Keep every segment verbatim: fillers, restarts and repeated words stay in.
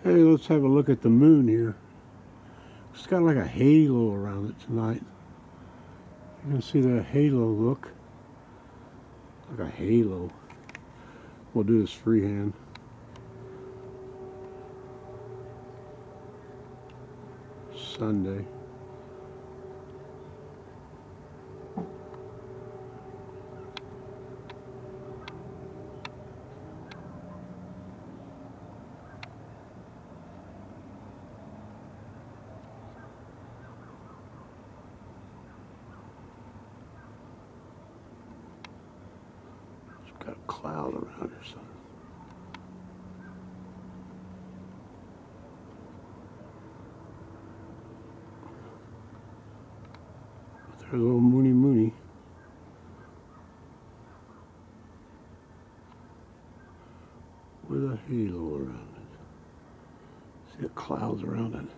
Hey, let's have a look at the moon here. It's got like a halo around it tonight. You can see that halo look. Like a halo. We'll do this freehand. Sunday. Got a cloud around or something. There's a little moony moony. With a halo around it. See the clouds around it.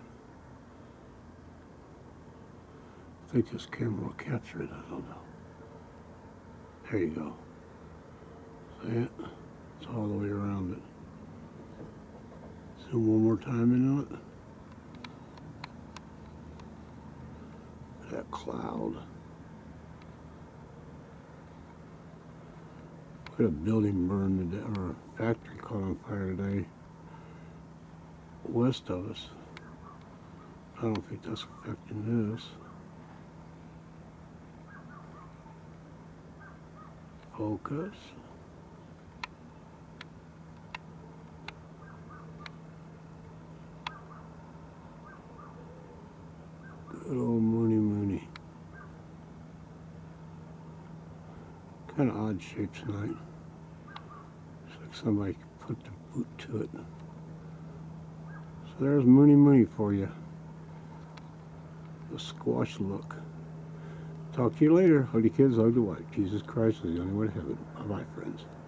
I think this camera will capture it, I don't know. There you go. See it? It's all the way around it. Zoom one more time into it. That cloud. We had a building burn today, or a factory caught on fire today, west of us. I don't think that's affecting this. Focus. Good old moony moony. Kind of odd shape tonight. Looks like somebody put the boot to it. So there's moony moony for you. The squash look. Talk to you later. Hug the kids, hug the wife. Jesus Christ is the only way to heaven. Bye-bye, friends.